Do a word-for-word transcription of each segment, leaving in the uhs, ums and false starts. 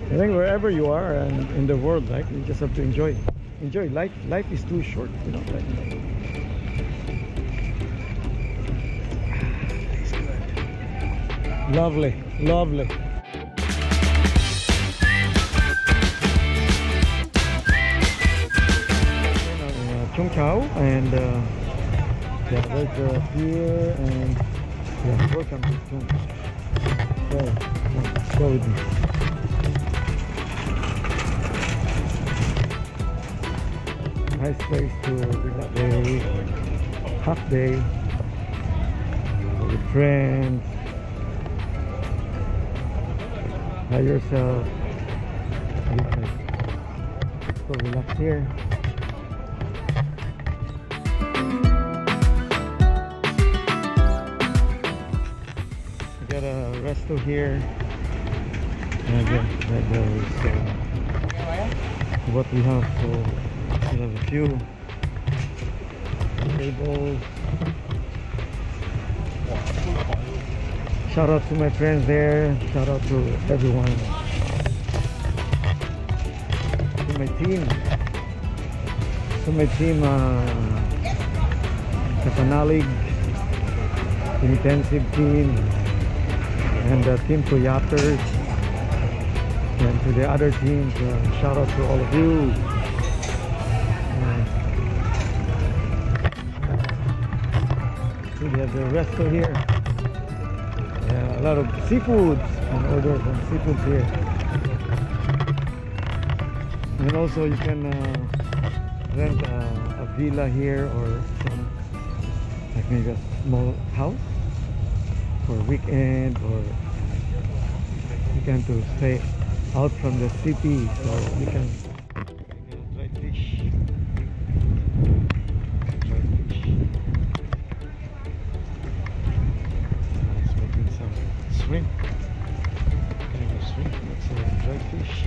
I think wherever you are and in the world, like, you just have to enjoy. Enjoy life. Life is too short, you know. Like, it's good. Lovely, lovely. Chung Chao, and uh, yeah, there's a pier, and yeah, welcome to Chung. So, yeah, go with me. Nice place to relax day, half day with friends, by yourself. Go relax here. Got a resto here, and again, that is uh, what we have. So we have a few tables. Shout out to my friends there. Shout out to everyone. To my team. To my team, uh, Katanalig, intensive team. And uh, Team Toyoters, and to the other teams, uh, shout out to all of you. Uh, we have the resto here. Uh, a lot of seafoods, and order some seafoods here. And also you can uh, rent a, a villa here, or some, like maybe a small house for a weekend, or you can to stay out from the city, so you can try fish. Try fish. Let's making some shrimp. Kind of shrimp. Let's uh, dry fish.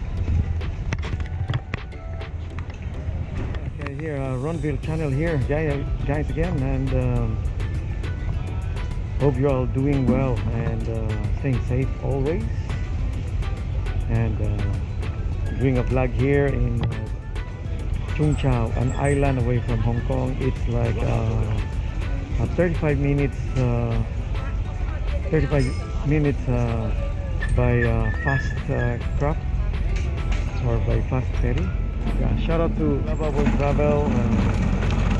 Okay, here uh, Ronville channel here, guys, guys again, and. Um, Hope you're all doing well and uh, staying safe always. And uh, doing a vlog here in uh, Chung Chao, an island away from Hong Kong. It's like uh, thirty-five minutes, uh, thirty-five minutes uh, by uh, fast uh, craft or by fast ferry. Yeah, shout out to Lovable Travel. Uh,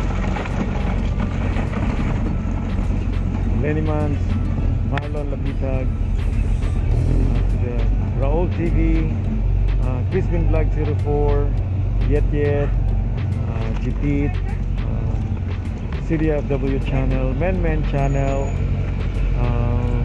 Lenny Mans, Marlon Lapitag, uh, Raul T V, uh, Crispin Vlog zero four, Yet Yet, uh, Jipit, um, C D F W channel, Men Men channel, um,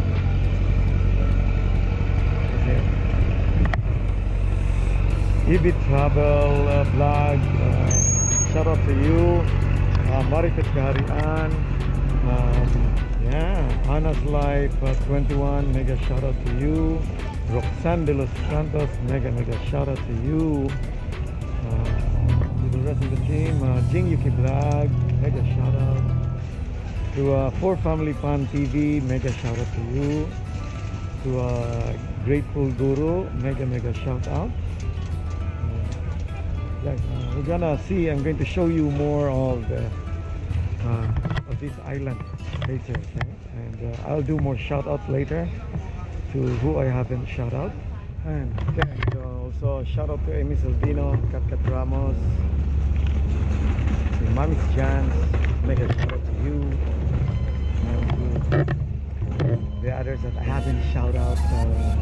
Ibit Travel uh, Vlog, uh, shout out to you, uh, Marifet Kaharian, um, yeah, Anna's Life uh, twenty-one, mega shout out to you. Roxanne de los Santos, mega mega shout out to you. Uh, to the rest of the team, uh, Jing Yuki Vlog, mega shout out. To uh, For Family Fun T V, mega shout out to you. To uh, Grateful Guru, mega mega shout out. Uh, like, uh, we're gonna see. I'm going to show you more of the uh, of this island later, okay? And uh, I'll do more shout out later to who I haven't shout out. And okay, so also shout out to Amy Salvino, Kat Kat Ramos, to Mami's Jans, mega shout out to you, and to the others that I haven't shout out. Uh,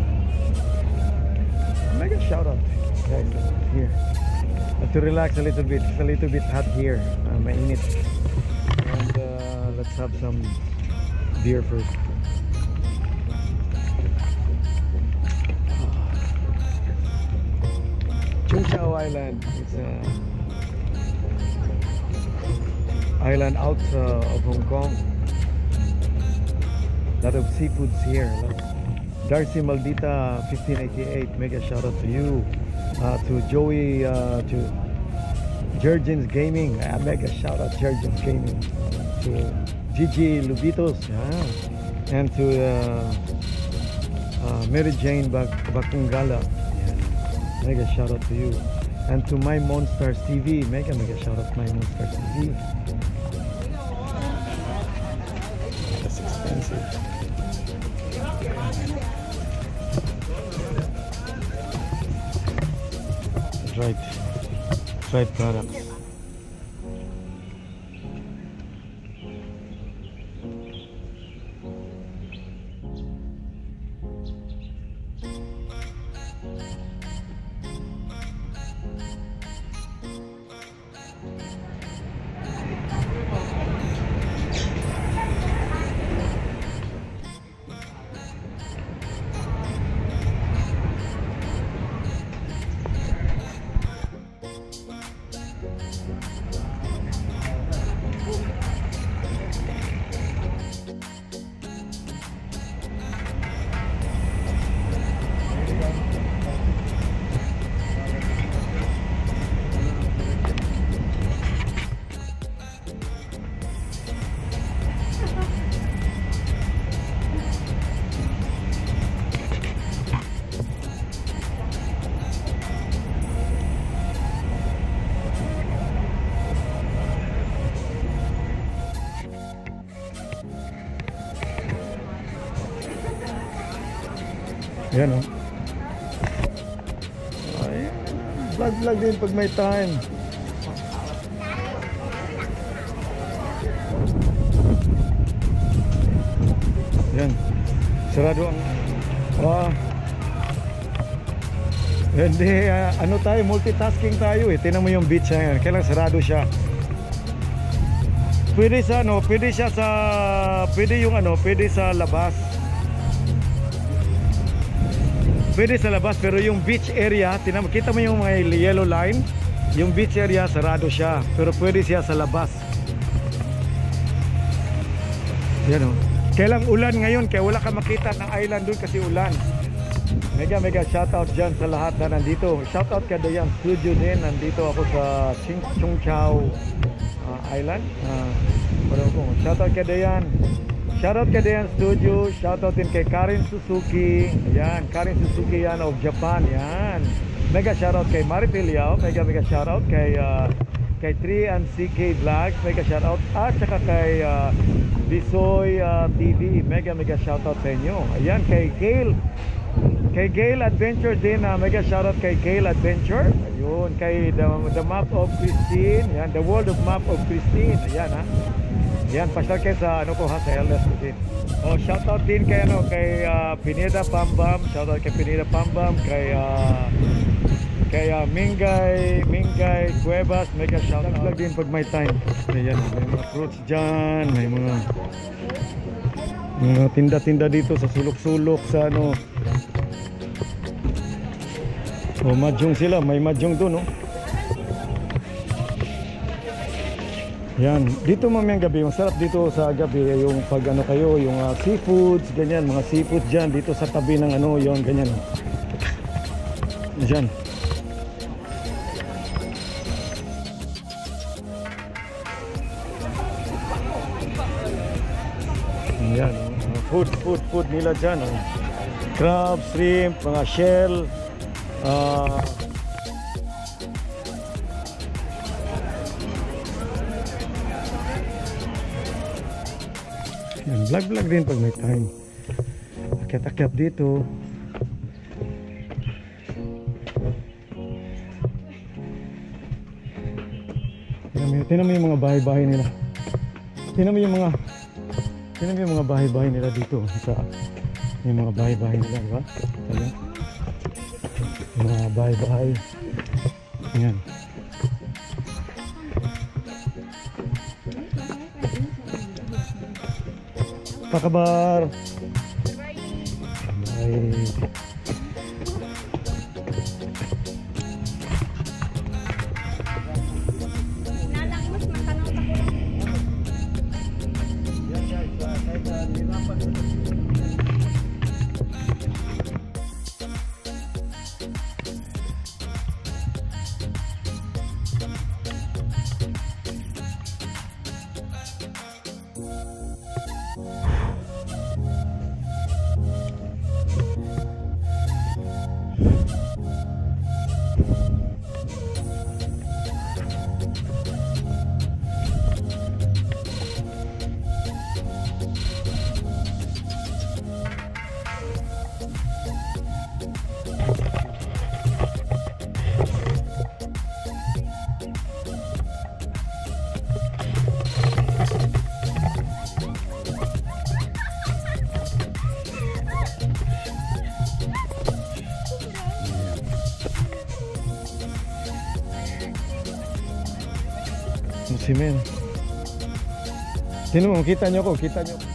mega shout out, guys, here. Uh, to relax a little bit. It's a little bit hot here. Uh, mainit. And uh, let's have some beer first. Chung Chao Island. It's a island out uh, of Hong Kong. A lot of seafoods here. Darcy Maldita fifteen eighty-eight. Mega shout out to you. Uh, to Joey, uh, to Jurgens Gaming. Uh, mega shout out Jurgens Gaming. To Gigi Lubitos. Yeah. And to uh, uh, Mary Jane Bak Bakungala. Yan. Mega shout out to you. And to My Monsters T V. Mega mega shout out to My Monsters T V. That's expensive. Dried, dried products. Yan o. Ay, vlog vlog din pag may time. Yan. Sarado ang ah, hindi, uh, ano tayo, multitasking tayo eh. Tingnan mo yung beach na yan. Kailang sarado siya. Pwede sa ano, pwede siya sa, pwede yung ano, pwede sa labas. Pwede sa labas, pero yung beach area, tingnan mo, kita mo yung mga yellow line, yung beach area sarado siya, pero pwede siya sa labas. Yan o. Kailang ulan ngayon, kaya wala ka makita ng island dun kasi ulan. Mega mega shoutout dyan sa lahat na nandito. Shoutout ka Dayan Studio din. Nandito ako sa Chung Chau uh, Island. uh, Shoutout ka Dayan. Shoutout ka Dayan Studio. Shoutout din kay Karin Suzuki. Yan, Karin Suzuki yan of Japan. Yan. Mega shoutout kay Maritel Yao. Mega mega shoutout kay uh, kay three and C K Vlogs. Mega shoutout. At saka kay uh, Bisoy uh, T V. Mega mega shoutout sa inyo. Ayan, kay Gail. Kay Gail Adventure din, uh, mega shoutout kay Gail Adventure. Ayun, kay the, the Map of Christine. Yan, The World of Map of Christine. Ayan ha. Yan, pasyal kayo sa ano ko ha, sa L S ko din. Oh, shoutout din kay ano, kay uh, Pineda Pambam. Shoutout kay Pineda Pambam, kay uh, kay uh, Mingay, Mingay Cuevas. Mega shoutout lang din pag may time. Ayan, may mga fruits dyan, may mga mga tinda-tinda dito sa sulok-sulok sa ano. Oh, mahjong sila, may mahjong doon, oh. Yan, dito mamayang gabi, masarap dito sa gabi yung pag ano kayo, yung uh, seafoods, ganyan, mga seafoods dyan dito sa tabi ng ano, yung ganyan, oh. Dyan. Yan, oh. Food, food, food nila dyan, oh. Crab, shrimp, mga shell. Uh, yan, vlog vlog din pag may time. Akyat-akyat dito. Tingnan mo, tingnan mo yung mga bahay-bahay nila. Tingnan mo yung mga Tingnan mo yung mga bahay-bahay nila dito sa yung mga bahay-bahay nila, di ba? Ayan. Mga bahay-bahay. Ayan. Apa kabar? Baik. Si Men. Sino mo? Kita nyo ko, kita nyo.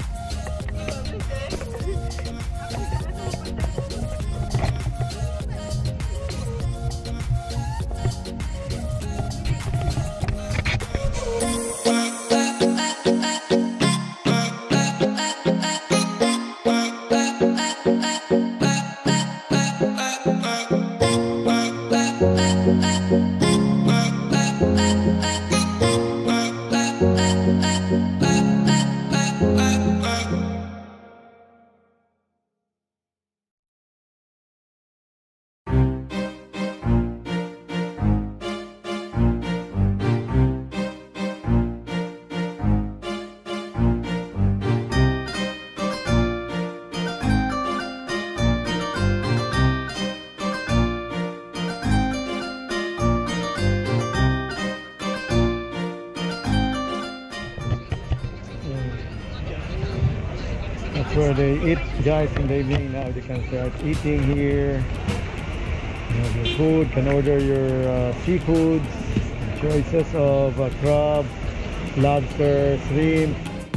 That's where they eat, guys, in the evening. Now they can start eating here. You have your food, can order your uh, seafoods, choices of uh, crab, lobster, shrimp.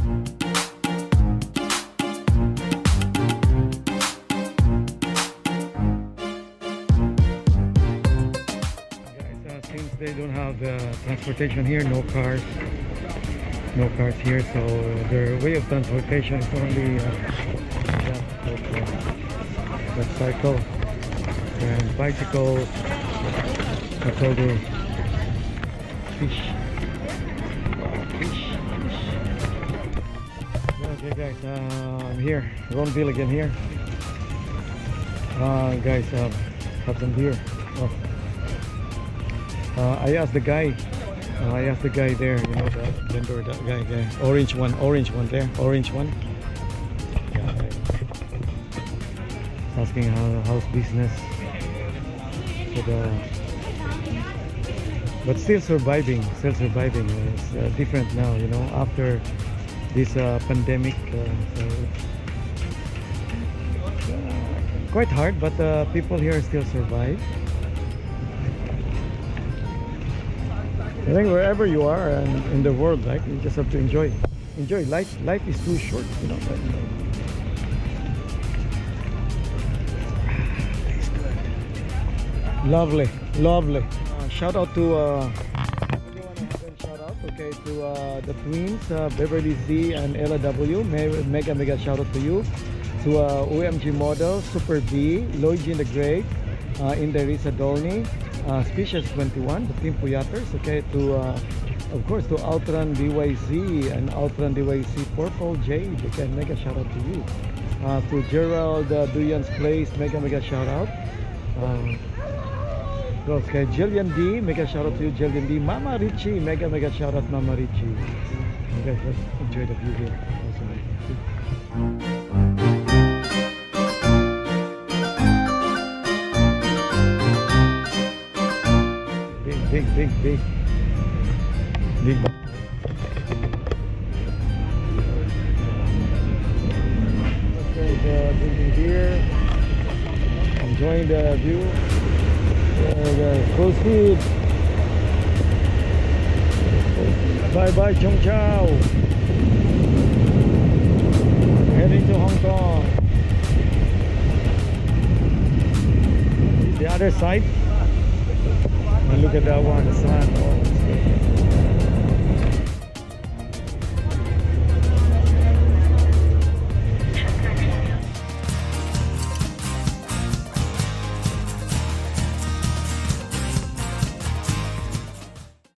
Guys, uh, since they don't have uh, transportation here, no cars. No cars here, so their way of transportation is only uh, that cycle and bicycles. That's all the fish. Fish, fish. Okay, guys, uh, I'm here. Ronville again here. Uh, guys, uh, have some beer. Oh. Uh, I asked the guy. Uh, I asked the guy there, you know, the vendor, that guy, guy, orange one, orange one there, orange one. Yeah, asking how how's business. So the, but still surviving, still surviving. It's uh, different now, you know, after this uh, pandemic. Uh, so it's uh, quite hard, but uh, people here still survive. I think wherever you are and in the world, like, you just have to enjoy. Enjoy life. Life is too short, you know. But, you know. Tastes good. Lovely, lovely. Uh, shout out to uh, shout out, okay, to uh, the twins, uh, Beverly Z and Ella W. Mega mega shout out to you. To uh, O M G Model, Super B, Lloyd Jean the Great, uh, Inderisa Dolny. Uh, Species twenty-one, the Team Puyaters, okay, to uh, of course to Outrun D Y Z and Outrun D Y Z Purple Jade, okay, mega shout out to you. Uh, to Gerald uh, Duyan's Place, mega mega shout out. Uh, okay, Jillian D, mega shout out to you, Jillian D. Mama Richie, mega mega shout out, Mama Richie. Okay, let's enjoy the view here. Awesome. Big, big, big, big. Okay, the drinking beer, enjoying the view. Uh, the full speed. Bye bye, Chong Chao. Heading to Hong Kong. The other side. And look at that one, the sun.